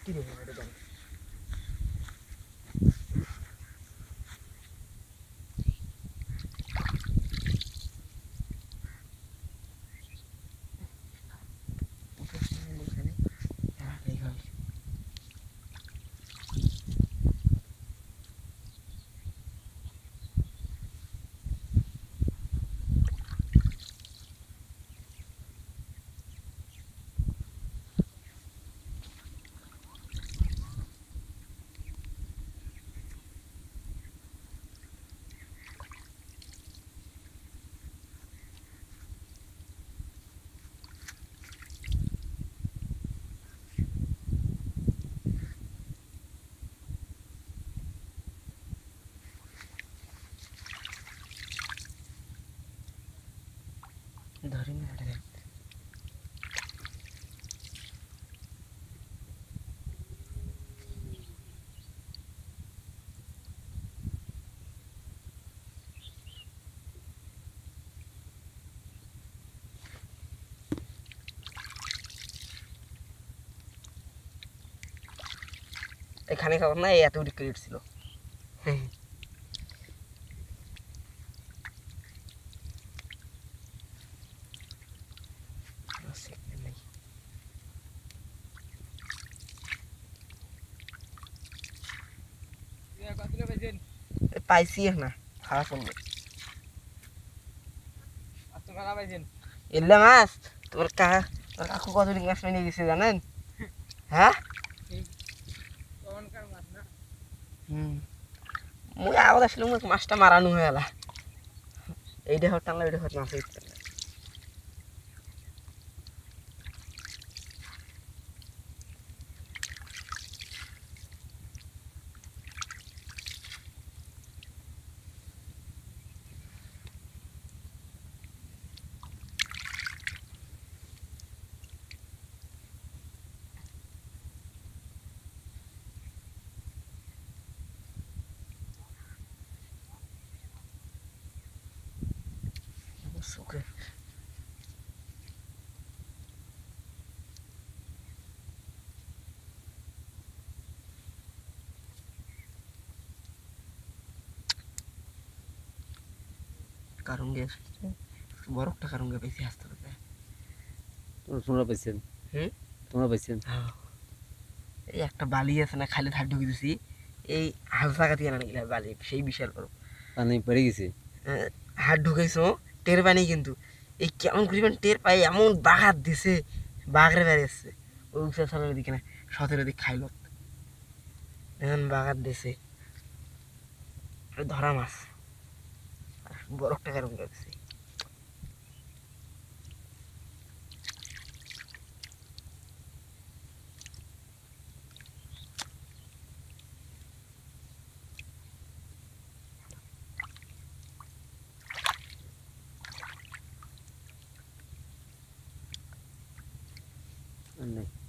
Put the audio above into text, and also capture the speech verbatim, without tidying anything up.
কি রে এটা জানি ধরিনি এটা এখানে খাবার না এত ক্রিকেট ছিল পাইছি না খাওয়া শুনবে এলে মাছ তোমার কাকা তোর কাকু কতদিন মাছ নিয়ে গেছে জানেন হ্যাঁ হুম মুই আবার আসলে মাছটা মারানো হয়ে গেল এইটা হট টানলে ওইটা হট মাছ হইতে সুখে কারণ গেছে বড় একটা কারণ গে বেশি আসতে হবে তোমরা পাইছেন হুম তোমরা পাইছেন এই একটা বালি আছে না খালি ধার ঢুকে দিছি এই হাল জায়গা দিয়ে না গেলে বালি সেই বিশাল বড় পানি পড়ে গেছে হাত ঢুকাইছো টের পানি কিন্তু এই কেমন করিবেন টের পাই এমন বাঘাত দিছে বাঘরে বেড়েছে ওই উৎসাহ সরের দিকে না সতেরো দিক খাইল এমন বাঘাত দিছে ধরা মাছ বড় একটা কারণ গেছে আর নাই